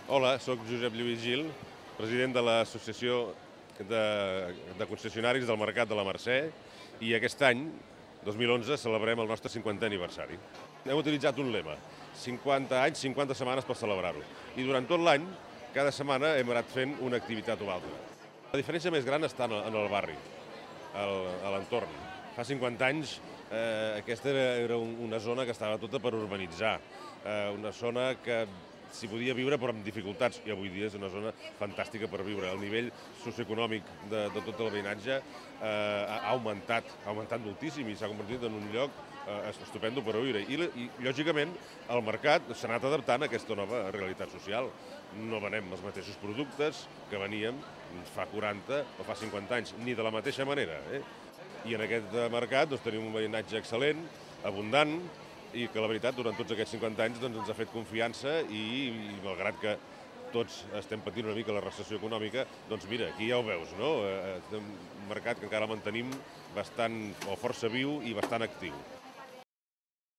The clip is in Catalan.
Hola, sóc Josep Lluís Gil, president de l'Associació de Concessionaris del Mercat de la Mercè, i aquest any, 2011, celebrem el nostre 50è aniversari. Hem utilitzat un lema, 50 anys, 50 setmanes per celebrar-ho. I durant tot l'any, cada setmana hem anat fent una activitat o altra. La diferència més gran està en el barri, a l'entorn. Fa 50 anys aquesta era una zona que estava tota per urbanitzar, una zona que s'hi podia viure però amb dificultats, i avui dia és una zona fantàstica per viure. El nivell socioeconòmic de tot el veïnatge ha augmentat moltíssim i s'ha convertit en un lloc estupendo per viure. I lògicament, el mercat s'ha anat adaptant a aquesta nova realitat social. No venem els mateixos productes que veníem fa 40 o fa 50 anys, ni de la mateixa manera. I en aquest mercat tenim un veïnatge excel·lent, abundant, i que la veritat durant tots aquests 50 anys ens ha fet confiança i malgrat que tots estem patint una mica la recessió econòmica, doncs mira, aquí ja ho veus, no? És un mercat que encara mantenim bastant o força viu i bastant actiu.